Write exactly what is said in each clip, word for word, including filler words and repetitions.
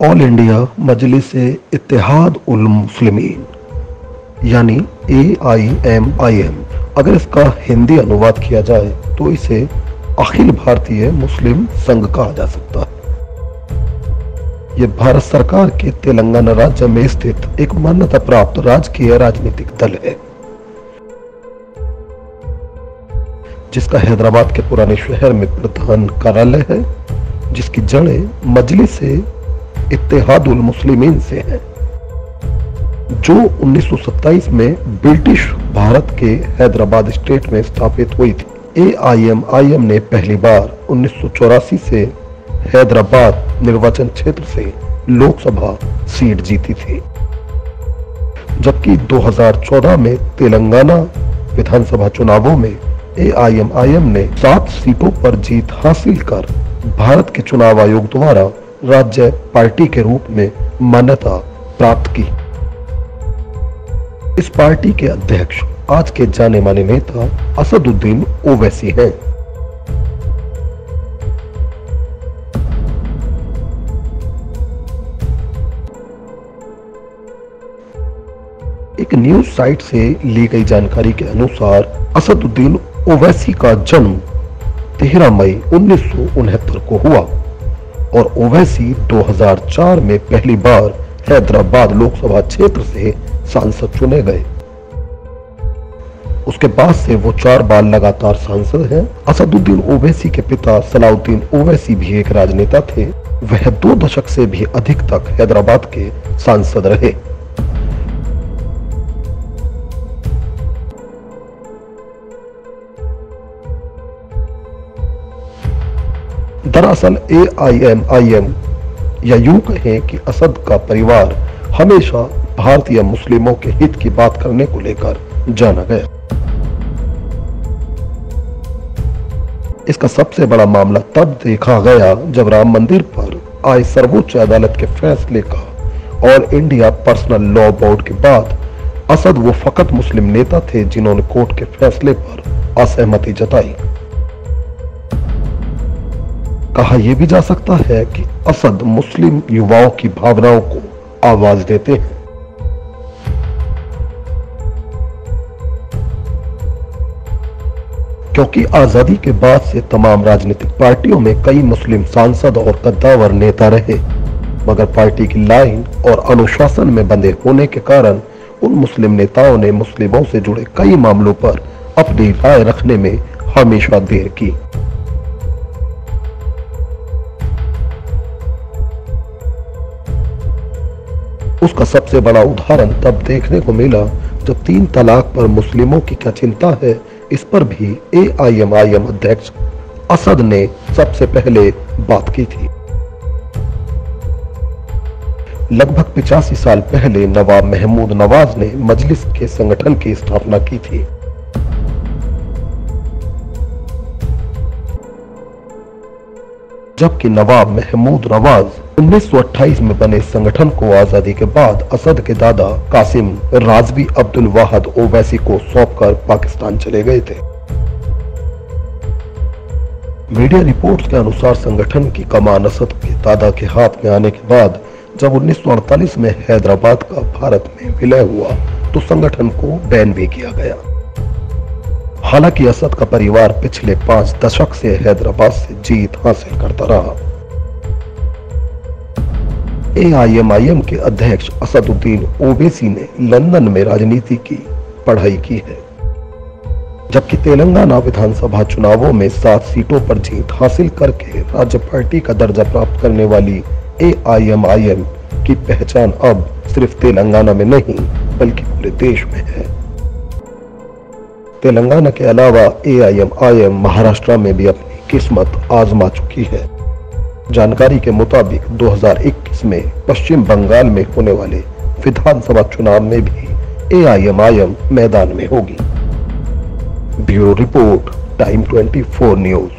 All India मजलिस इत्तेहाद उल मुस्लिमीन यानी ए I M I M, अगर इसका हिंदी अनुवाद किया जाए तो इसे अखिल भारतीय मुस्लिम संघ कहा जा सकता है। यह भारत सरकार के तेलंगाना राज्य में स्थित एक मान्यता प्राप्त राजकीय राजनीतिक दल है, जिसका हैदराबाद के पुराने शहर में प्रधान कार्यालय है, जिसकी जड़ें मजलिस इत्तेहादुल मुस्लिमीन से हैं, जो उन्नीस सौ सत्ताईस में ब्रिटिश भारत के हैदराबाद स्टेट में स्थापित हुई थी। ए आई एम आई एम ने पहली बार उन्नीस सौ चौरासी से हैदराबाद निर्वाचन क्षेत्र से लोकसभा सीट जीती थी, जबकि दो हज़ार चौदह में तेलंगाना विधानसभा चुनावों में ए आई एम आई एम ने सात सीटों पर जीत हासिल कर भारत के चुनाव आयोग द्वारा राज्य पार्टी के रूप में मान्यता प्राप्त की। इस पार्टी के अध्यक्ष आज के जाने माने नेता असदुद्दीन ओवैसी हैं। एक न्यूज साइट से ली गई जानकारी के अनुसार असदुद्दीन ओवैसी का जन्म तेरह मई उन्नीस सौ उनहत्तर को हुआ और ओवैसी दो हज़ार चार में पहली बार हैदराबाद लोकसभा क्षेत्र से सांसद चुने गए। उसके बाद से वो चार बार लगातार सांसद हैं। असदुद्दीन ओवैसी के पिता सलाउद्दीन ओवैसी भी एक राजनेता थे। वह दो दशक से भी अधिक तक हैदराबाद के सांसद रहे। दरअसल ए आई एम आई एम या यूं कहें कि असद का परिवार हमेशा भारतीय मुस्लिमों के हित की बात करने को लेकर जाना गया। इसका सबसे बड़ा मामला तब देखा गया जब राम मंदिर पर आए सर्वोच्च अदालत के फैसले का और इंडिया पर्सनल लॉ बोर्ड के बाद असद वो फकत मुस्लिम नेता थे जिन्होंने कोर्ट के फैसले पर असहमति जताई। कहा यह भी जा सकता है कि असद मुस्लिम युवाओं की भावनाओं को आवाज देते हैं। क्योंकि आजादी के बाद से तमाम राजनीतिक पार्टियों में कई मुस्लिम सांसद और कद्दावर नेता रहे, मगर पार्टी की लाइन और अनुशासन में बंधे होने के कारण उन मुस्लिम नेताओं ने मुस्लिमों से जुड़े कई मामलों पर अपनी राय रखने में हमेशा देर की। उसका सबसे बड़ा उदाहरण तब देखने को मिला जब तीन तलाक पर मुस्लिमों की क्या चिंता है, इस पर भी ए आई एम आई एम अध्यक्ष असद ने सबसे पहले बात की थी। लगभग पिचासी साल पहले नवाब महमूद नवाज ने मजलिस के संगठन की स्थापना की थी। जबकि नवाब महमूद नवाज उन्नीस सौ अट्ठाईस में बने संगठन को आजादी के बाद असद के दादा कासिम राजवी अब्दुल वाहद ओवैसी को सौंपकर पाकिस्तान चले गए थे। मीडिया रिपोर्ट्स के अनुसार संगठन की कमान असद के दादा के हाथ में आने के बाद जब उन्नीस सौ अड़तालीस में हैदराबाद का भारत में विलय हुआ तो संगठन को बैन भी किया गया। हालांकि असद का परिवार पिछले पांच दशक से हैदराबाद से जीत हासिल करता रहा। ए आई एम आई एम के अध्यक्ष असदुद्दीन ओवैसी ने लंदन में राजनीति की पढ़ाई की है, जबकि तेलंगाना विधानसभा चुनावों में सात सीटों पर जीत हासिल करके राज्य पार्टी का दर्जा प्राप्त करने वाली ए आई एम आई एम की पहचान अब सिर्फ तेलंगाना में नहीं बल्कि पूरे देश में है। तेलंगाना के अलावा A I M I M Maharashtra में भी अपनी किस्मत आजमा चुकी है। जानकारी के मुताबिक दो हज़ार इक्कीस में पश्चिम बंगाल में होने वाले विधानसभा चुनाव में भी ए आई एम आई एम मैदान में होगी। ब्यूरो रिपोर्ट, टाइम चौबीस न्यूज।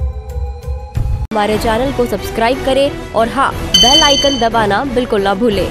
हमारे चैनल को सब्सक्राइब करें और हाँ, बेल आइकन दबाना बिल्कुल ना भूलें।